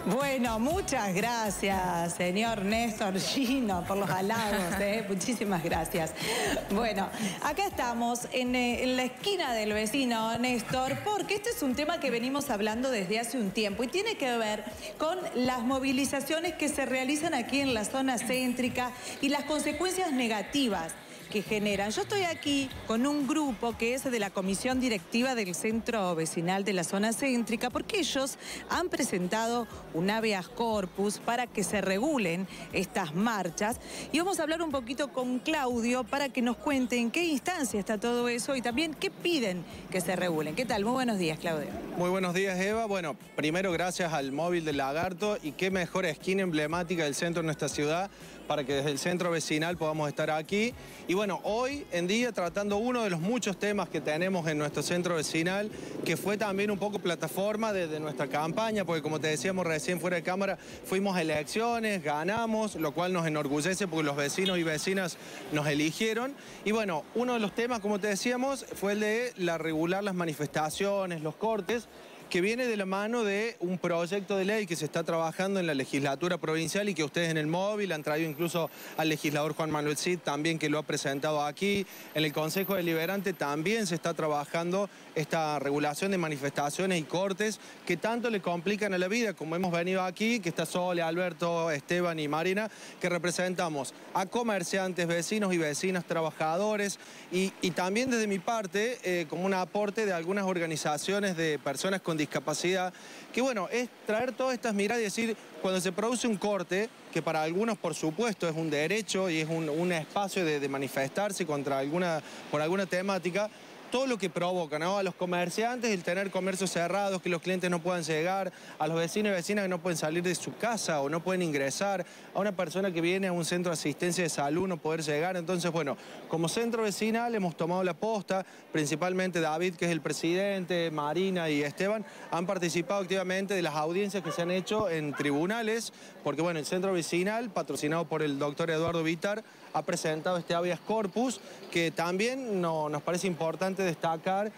Bueno, muchas gracias, señor Néstor Gino, por los halagos, muchísimas gracias. Bueno, acá estamos en la esquina del vecino Néstor, porque este es un tema que venimos hablando desde hace un tiempo y tiene que ver con las movilizaciones que se realizan aquí en la zona céntrica y las consecuencias negativas que generan. Yo estoy aquí con un grupo que es de la comisión directiva del centro vecinal de la zona céntrica, porque ellos han presentado un habeas corpus para que se regulen estas marchas. Y vamos a hablar un poquito con Claudio para que nos cuente en qué instancia está todo eso y también qué piden que se regulen. ¿Qué tal? Muy buenos días, Claudio. Muy buenos días, Eva. Bueno, primero gracias al móvil del Lagarto y qué mejor esquina emblemática del centro de nuestra ciudad para que desde el centro vecinal podamos estar aquí. Y bueno, hoy en día tratando uno de los muchos temas que tenemos en nuestro centro vecinal, que fue también un poco plataforma de nuestra campaña, porque como te decíamos recién fuera de cámara, fuimos a elecciones, ganamos, lo cual nos enorgullece porque los vecinos y vecinas nos eligieron. Y bueno, uno de los temas, como te decíamos, fue el de regular las manifestaciones, los cortes, que viene de la mano de un proyecto de ley que se está trabajando en la legislatura provincial y que ustedes en el móvil han traído incluso al legislador Juan Manuel Cid también, que lo ha presentado aquí. En el Consejo Deliberante también se está trabajando esta regulación de manifestaciones y cortes que tanto le complican a la vida, como hemos venido aquí, que está Sole, Alberto, Esteban y Marina, que representamos a comerciantes, vecinos y vecinas, trabajadores y también desde mi parte como un aporte de algunas organizaciones de personas con discapacidad, que bueno, es traer todas estas miradas y decir, cuando se produce un corte, que para algunos por supuesto es un derecho y es un espacio de manifestarse por alguna temática, todo lo que provoca, ¿no? A los comerciantes, el tener comercios cerrados, que los clientes no puedan llegar, a los vecinos y vecinas que no pueden salir de su casa o no pueden ingresar, a una persona que viene a un centro de asistencia de salud no poder llegar. Entonces, bueno, como centro vecinal hemos tomado la posta, principalmente David, que es el presidente, Marina y Esteban, han participado activamente de las audiencias que se han hecho en tribunales, porque bueno, el centro vecinal, patrocinado por el doctor Eduardo Vitar, ha presentado este habeas corpus, que también nos parece importante destacar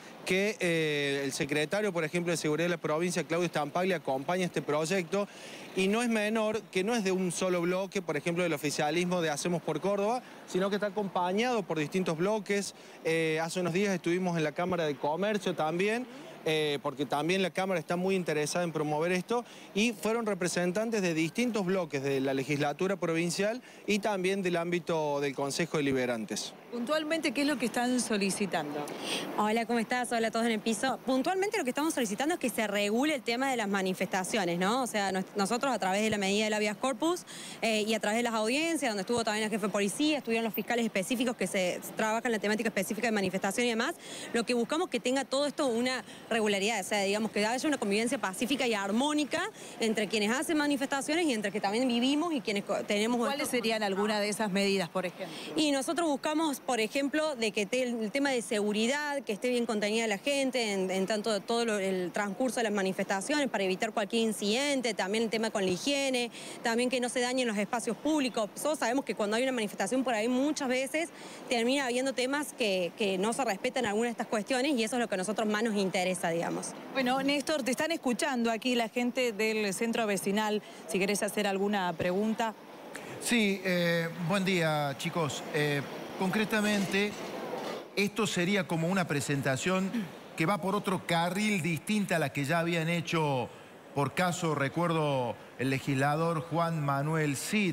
que el secretario, por ejemplo, de Seguridad de la provincia, Claudio Stampaglia, acompaña este proyecto y no es menor, que no es de un solo bloque, por ejemplo, del oficialismo de Hacemos por Córdoba, sino que está acompañado por distintos bloques. Hace unos días estuvimos en la Cámara de Comercio también, porque también la Cámara está muy interesada en promover esto, y fueron representantes de distintos bloques de la legislatura provincial y también del ámbito del Consejo Deliberantes. Puntualmente, ¿qué es lo que están solicitando? Hola, ¿cómo estás? Hola a todos en el piso. Puntualmente lo que estamos solicitando es que se regule el tema de las manifestaciones, ¿no? O sea, nosotros a través de la medida del habeas corpus y a través de las audiencias, donde estuvo también el jefe de policía, estuvieron los fiscales específicos que se trabajan en la temática específica de manifestación y demás, lo que buscamos es que tenga todo esto una regularidad, o sea, digamos que haya una convivencia pacífica y armónica entre quienes hacen manifestaciones y entre que también vivimos y quienes tenemos... ¿Cuáles serían algunas de esas medidas, por ejemplo? Y nosotros buscamos, por ejemplo, de que el tema de seguridad, que esté bien contenida la gente en tanto todo el transcurso de las manifestaciones para evitar cualquier incidente, también el tema con la higiene, también que no se dañen los espacios públicos. Todos sabemos que cuando hay una manifestación por ahí muchas veces termina habiendo temas que no se respetan algunas de estas cuestiones y eso es lo que a nosotros más nos interesa, digamos. Bueno, Néstor, te están escuchando aquí la gente del centro vecinal. Si querés hacer alguna pregunta. Sí, buen día, chicos. Concretamente, esto sería como una presentación que va por otro carril distinta a la que ya habían hecho, por caso, recuerdo, el legislador Juan Manuel Cid.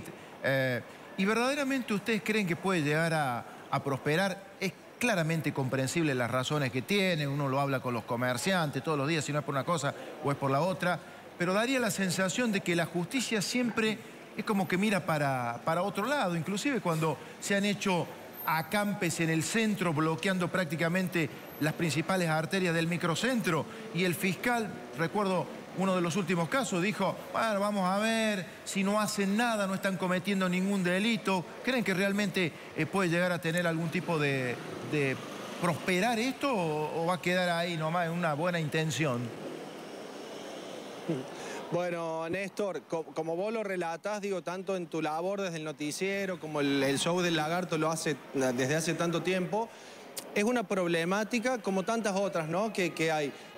¿Y verdaderamente ustedes creen que puede llegar a prosperar? Es claramente comprensible las razones que tiene, uno lo habla con los comerciantes todos los días, si no es por una cosa o es por la otra, pero daría la sensación de que la justicia siempre es como que mira para otro lado, inclusive cuando se han hecho acampes en el centro bloqueando prácticamente las principales arterias del microcentro y el fiscal, recuerdo uno de los últimos casos, dijo, bueno, vamos a ver, si no hacen nada, no están cometiendo ningún delito. ¿Creen que realmente puede llegar a tener algún tipo de prosperar esto o va a quedar ahí nomás en una buena intención? Bueno, Néstor, como vos lo relatás, digo, tanto en tu labor desde el noticiero como el show del Lagarto lo hace desde hace tanto tiempo, es una problemática como tantas otras, ¿no? que hay.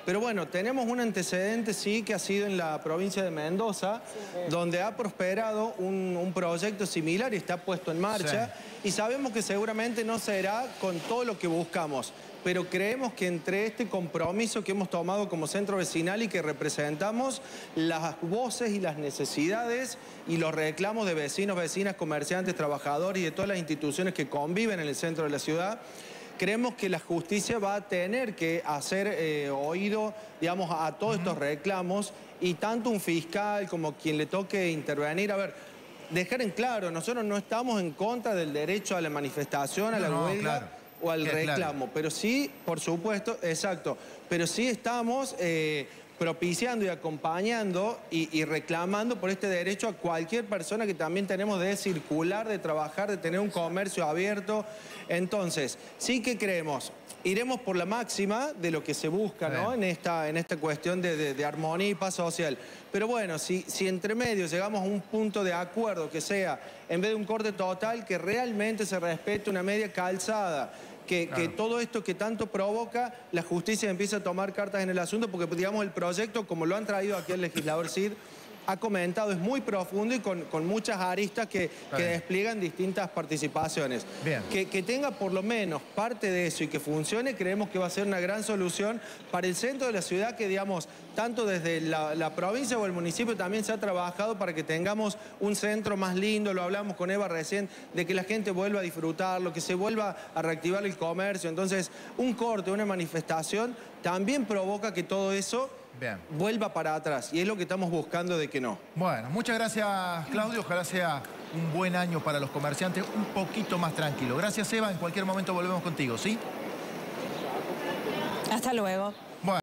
Pero bueno, tenemos un antecedente, sí, que ha sido en la provincia de Mendoza, donde ha prosperado un proyecto similar y está puesto en marcha. Sí. Y sabemos que seguramente no será con todo lo que buscamos. Pero creemos que entre este compromiso que hemos tomado como centro vecinal y que representamos las voces y las necesidades y los reclamos de vecinos, vecinas, comerciantes, trabajadores y de todas las instituciones que conviven en el centro de la ciudad, creemos que la justicia va a tener que hacer oído, digamos, a todos estos reclamos, y tanto un fiscal como quien le toque intervenir. A ver, dejar en claro, nosotros no estamos en contra del derecho a la manifestación, a la huelga. Claro. O al reclamo, claro. Pero sí, por supuesto, exacto, pero sí estamos propiciando y acompañando y reclamando por este derecho a cualquier persona que también tenemos de circular, de trabajar, de tener un comercio abierto. Entonces, sí que creemos, iremos por la máxima de lo que se busca, ¿no? En esta cuestión de armonía y paz social. Pero bueno, si entre medio llegamos a un punto de acuerdo que sea, en vez de un corte total, que realmente se respete una media calzada, que todo esto que tanto provoca, la justicia empieza a tomar cartas en el asunto, porque digamos el proyecto, como lo han traído aquí el legislador Cid, ha comentado, es muy profundo y con muchas aristas que despliegan distintas participaciones. Bien. Que tenga por lo menos parte de eso y que funcione, creemos que va a ser una gran solución para el centro de la ciudad, que digamos, tanto desde la provincia o el municipio también se ha trabajado para que tengamos un centro más lindo. Lo hablamos con Eva recién, de que la gente vuelva a disfrutarlo, que se vuelva a reactivar el comercio. Entonces, un corte, una manifestación, también provoca que todo eso vuelva para atrás, y es lo que estamos buscando de que no. Bueno, muchas gracias, Claudio. Ojalá sea un buen año para los comerciantes, un poquito más tranquilo. Gracias, Eva. En cualquier momento volvemos contigo, ¿sí? Hasta luego.